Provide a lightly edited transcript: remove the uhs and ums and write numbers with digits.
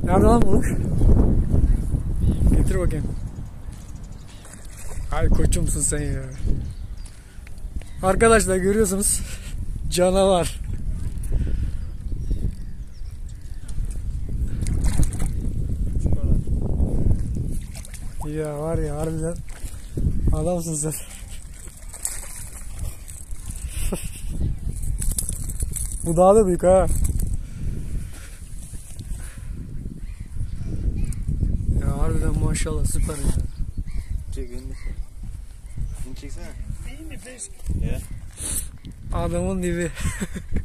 Nerede lan balık? Getir bakayım. Ay koçumsun sen ya. Arkadaşlar görüyorsunuz. Canavar. Ya var ya harbiden adamsın sen. Bu daha da büyük ha. Ya harbiden maşallah süper ya. Çek önünü. Bunu çeksene. İyi mi pes? Ya. Adamın dibi.